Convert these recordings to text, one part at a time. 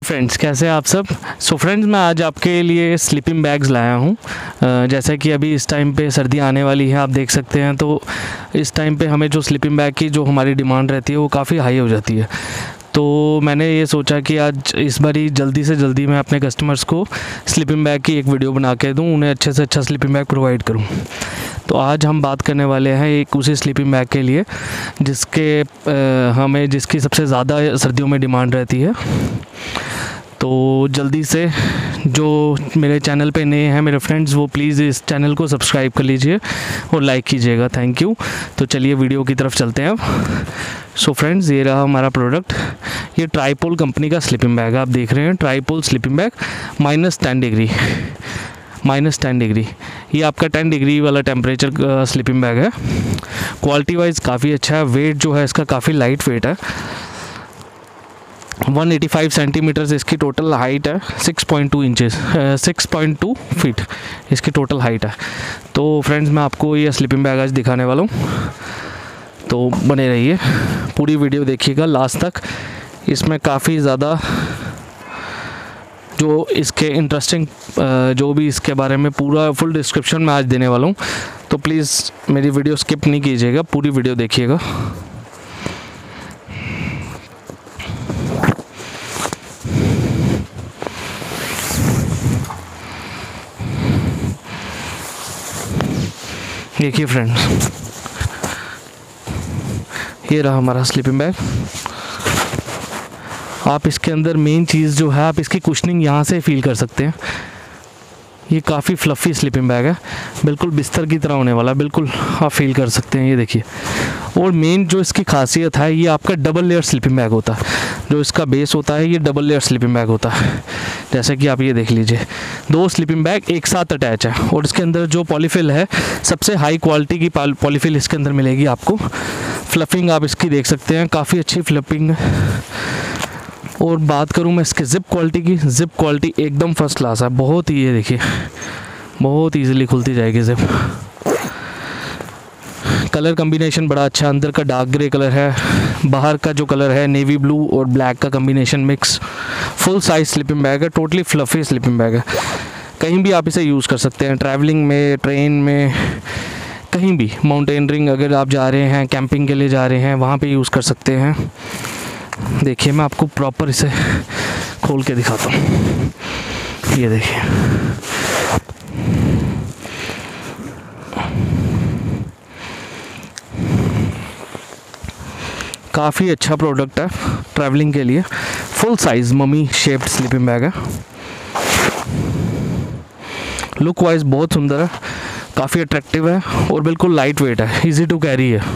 Friends, कैसे हैं आप सब। सो फ्रेंड्स, मैं आज आपके लिए स्लीपिंग बैग्स लाया हूँ। जैसे कि अभी इस टाइम पे सर्दी आने वाली है, आप देख सकते हैं। तो इस टाइम पे हमें जो स्लीपिंग बैग की जो हमारी डिमांड रहती है वो काफ़ी हाई हो जाती है। तो मैंने ये सोचा कि आज इस बारी जल्दी से जल्दी मैं अपने कस्टमर्स को स्लीपिंग बैग की एक वीडियो बना के दूँ, उन्हें अच्छे से अच्छा स्लीपिंग बैग प्रोवाइड करूँ। तो आज हम बात करने वाले हैं एक उसी स्लीपिंग बैग के लिए जिसकी सबसे ज़्यादा सर्दियों में डिमांड रहती है। तो जल्दी से जो मेरे चैनल पे नए हैं मेरे फ्रेंड्स, वो प्लीज़ इस चैनल को सब्सक्राइब कर लीजिए और लाइक कीजिएगा। Thank you. तो चलिए वीडियो की तरफ चलते हैं अब। सो फ्रेंड्स, ये रहा हमारा प्रोडक्ट। ये ट्राईपोल कंपनी का स्लीपिंग बैग आप देख रहे हैं। ट्राईपोल स्लीपिंग बैग -10 डिग्री ये आपका 10 डिग्री वाला टेम्परेचर का स्लीपिंग बैग है। क्वालिटी वाइज काफ़ी अच्छा है। वेट जो है इसका काफ़ी लाइट वेट है। 185 सेंटीमीटर्स इसकी टोटल हाइट है। 6.2 फीट इसकी टोटल हाइट है। तो फ्रेंड्स, मैं आपको ये स्लीपिंग बैग आज दिखाने वाला हूँ, तो बने रहिए, पूरी वीडियो देखिएगा लास्ट तक। इसमें काफ़ी ज़्यादा जो इसके इंटरेस्टिंग जो भी इसके बारे में पूरा फुल डिस्क्रिप्शन मैं आज देने वाला हूँ। तो प्लीज़ मेरी वीडियो स्किप नहीं कीजिएगा, पूरी वीडियो देखिएगा। देखिए फ्रेंड्स, ये रहा हमारा स्लीपिंग बैग। आप इसके अंदर मेन चीज़ जो है, आप इसकी कुशनिंग यहाँ से फील कर सकते हैं। ये काफ़ी फ्लफ़ी स्लीपिंग बैग है, बिल्कुल बिस्तर की तरह होने वाला, बिल्कुल आप फील कर सकते हैं। ये देखिए। और मेन जो इसकी खासियत है, ये आपका डबल लेयर स्लीपिंग बैग होता है। जो इसका बेस होता है ये डबल लेयर स्लीपिंग बैग होता है। जैसे कि आप ये देख लीजिए, 2 स्लीपिंग बैग एक साथ अटैच है। और इसके अंदर जो पॉलीफिल है, सबसे हाई क्वालिटी की पॉलीफिल इसके अंदर मिलेगी आपको। फ्लफिंग आप इसकी देख सकते हैं, काफ़ी अच्छी फ्लफिंग। और बात करूं मैं इसके ज़िप क्वालिटी की, ज़िप क्वालिटी एकदम फर्स्ट क्लास है। बहुत ही, ये देखिए, बहुत ईजीली खुलती जाएगी ज़िप। कलर कम्बिनेशन बड़ा अच्छा, अंदर का डार्क ग्रे कलर है, बाहर का जो कलर है नेवी ब्लू और ब्लैक का combination mix. Full size sleeping bag है, टोटली फ्लफ़ी स्लीपिंग बैग है। कहीं भी आप इसे यूज़ कर सकते हैं, ट्रैवलिंग में, ट्रेन में, कहीं भी। माउंटेनरिंग अगर आप जा रहे हैं, कैंपिंग के लिए जा रहे हैं, वहाँ पे यूज़ कर सकते हैं। देखिए, मैं आपको प्रॉपर इसे खोल के दिखाता हूँ। ये देखिए, काफ़ी अच्छा प्रोडक्ट है ट्रैवलिंग के लिए। Full size mummy shaped sleeping bag है। लुक वाइज बहुत सुंदर है, काफ़ी अट्रैक्टिव है और बिल्कुल लाइट वेट है, इजी टू कैरी है।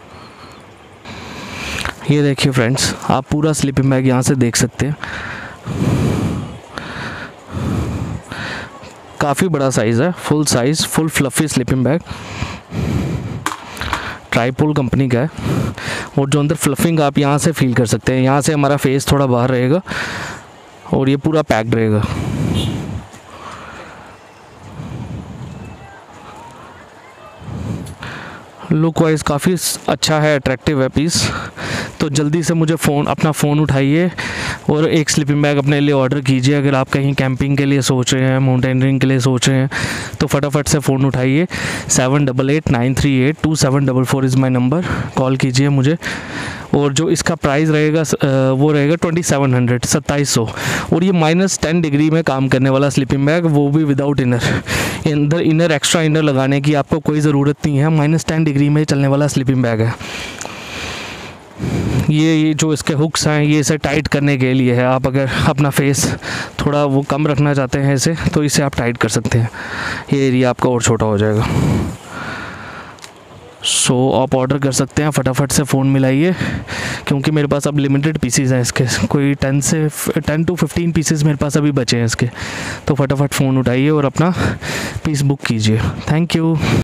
ये देखिए फ्रेंड्स, आप पूरा स्लीपिंग बैग यहाँ से देख सकते हैं। काफ़ी बड़ा साइज़ है, full size, full fluffy sleeping bag. Tripole company का है। और जो अंदर फ्लफिंग आप यहाँ से फील कर सकते हैं। यहाँ से हमारा फेस थोड़ा बाहर रहेगा और ये पूरा पैक्ड रहेगा। लुक वाइज काफ़ी अच्छा है, अट्रैक्टिव है पीस। तो जल्दी से मुझे अपना फ़ोन उठाइए और एक स्लीपिंग बैग अपने लिए ऑर्डर कीजिए। अगर आप कहीं कैंपिंग के लिए सोच रहे हैं, माउंटेनरिंग के लिए सोच रहे हैं, तो फटाफट से फ़ोन उठाइए। 7889382744 इज़ माई नंबर। कॉल कीजिए मुझे। और जो इसका प्राइस रहेगा वो रहेगा 2700। और ये -10 डिग्री में काम करने वाला स्लीपिंग बैग, वो भी विदाउट इनर एक्स्ट्रा इनर लगाने की आपको कोई ज़रूरत नहीं है। -10 डिग्री में चलने वाला स्लीपिंग बैग है। ये जो इसके हुक्स हैं, ये इसे टाइट करने के लिए है। आप अगर अपना फेस थोड़ा वो कम रखना चाहते हैं इसे, तो इसे आप टाइट कर सकते हैं। ये एरिया आपका और छोटा हो जाएगा। सो आप ऑर्डर कर सकते हैं, फटाफट से फ़ोन मिलाइए, क्योंकि मेरे पास अब लिमिटेड पीसीज़ हैं इसके। कोई 10 to 15 पीसेस मेरे पास अभी बचे हैं इसके। तो फटाफट फ़ोन उठाइए और अपना पीस बुक कीजिए। Thank you.